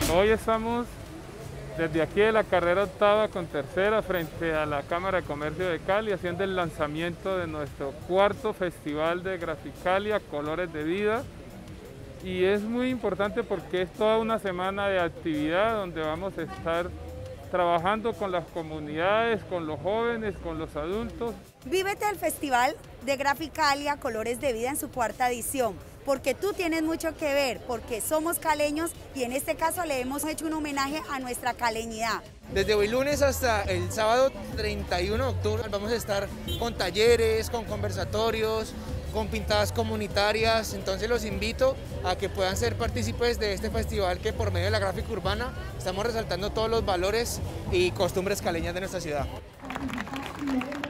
Hoy estamos desde aquí de la carrera octava con tercera frente a la Cámara de Comercio de Cali haciendo el lanzamiento de nuestro cuarto festival de Graficalia, Colores de Vida. Y es muy importante porque es toda una semana de actividad donde vamos a estar trabajando con las comunidades, con los jóvenes, con los adultos. Vívete el Festival de Graficalia Colores de Vida en su cuarta edición, porque tú tienes mucho que ver, porque somos caleños y en este caso le hemos hecho un homenaje a nuestra caleñidad. Desde hoy lunes hasta el sábado 31 de octubre vamos a estar con talleres, con conversatorios, con pintadas comunitarias, entonces los invito a que puedan ser partícipes de este festival que por medio de la gráfica urbana estamos resaltando todos los valores y costumbres caleñas de nuestra ciudad.